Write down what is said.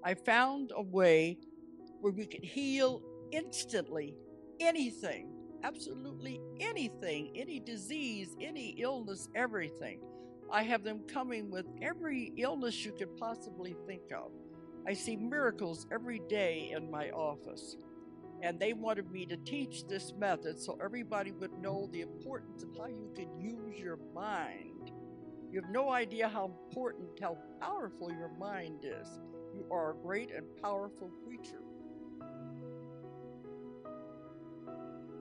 I found a way where we could heal instantly anything, absolutely anything, any disease, any illness, everything. I have them coming with every illness you could possibly think of. I see miracles every day in my office. And they wanted me to teach this method so everybody would know the importance of how you could use your mind. You have no idea how important, how powerful your mind is. You are a great and powerful creature.